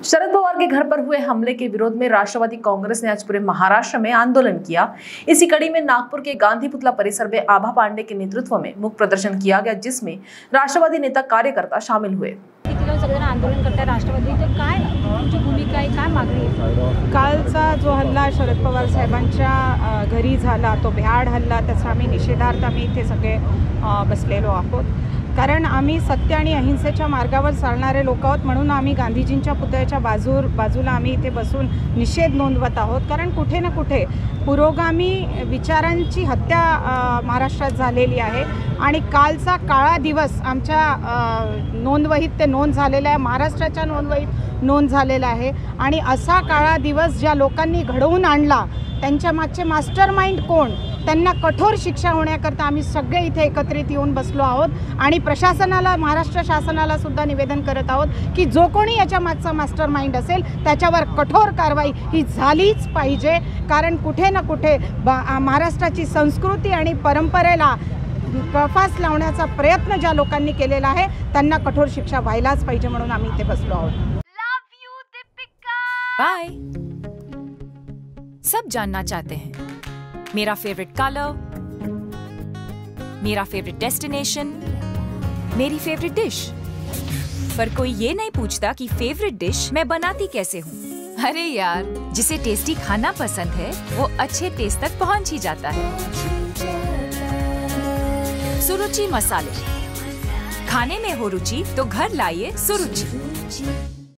शरद पवार के घर पर हुए हमले के विरोध में राष्ट्रवादी कांग्रेस ने आज पूरे महाराष्ट्र में आंदोलन किया। इसी कड़ी में नागपुर के गांधी पुतला परिसर में आभा पांडे के नेतृत्व में मुख्य प्रदर्शन किया गया, जिसमें राष्ट्रवादी नेता कार्यकर्ता शामिल हुए। सगळेजण आंदोलन करतात राष्ट्रवादी, तर काय तुमची भूमिका आहे, काय मागणी आहे? कालचा जो हल्ला शरद पवार साहेबांच्या घरी झाला, तो भ्याड हल्ला, त्याचा आम्ही निषेधार्थ आम्ही इथे सगळे बसलेलो आहोत। कारण आम्ही सत्य आणि अहिंसेच्या मार्गावर चालणारे लोक आहोत, म्हणून आम्ही गांधीजींच्या पुतळ्याच्या बाजूला आम्ही इथे बसून निषेध नोंदवत आहोत। कारण कुठे ना कुठे पुरोगामी विचारांची हत्या महाराष्ट्रात झालेली आहे आणि कालचा काळा दिवस आमच्या नोंदवहीत ते नोंद झालेला आहे, महाराष्ट्राच्या नोंदवहीत नोंद झालेला आहे। आणि असा काळा दिवस ज्या लोकांनी घडवून आणला, त्यांच्या मागचे मास्टरमाइंड कोण, त्यांना कठोर शिक्षा होण्याकरता आम्ही सगळे इथे एकत्रित येऊन बसलो आहोत। आणि प्रशासनाला, महाराष्ट्र शासनाला सुद्धा निवेदन करत आहोत की जो कोणी याच्या मागचा मास्टरमाइंड असेल त्याच्यावर कठोर कारवाई ही झालीच पाहिजे। कारण कुठे ना कुठे महाराष्ट्राची संस्कृती आणि परंपरेला कफास लावण्याचा प्रयत्न ज्या लोकांनी केलेला आहे त्यांना कठोर शिक्षा व्हायलाच पाहिजे, म्हणून आम्ही इथे बसलो आहोत। बाय। सब जानना चाहते हैं मेरा फेवरेट कलर, मेरा फेवरेट डेस्टिनेशन, मेरी फेवरेट डिश, पर कोई ये नहीं पूछता कि फेवरेट डिश मैं बनाती कैसे हूँ। अरे यार, जिसे टेस्टी खाना पसंद है वो अच्छे टेस्ट तक पहुँच ही जाता है। सुरुचि मसाले, खाने में हो रुचि तो घर लाइए सुरुचि।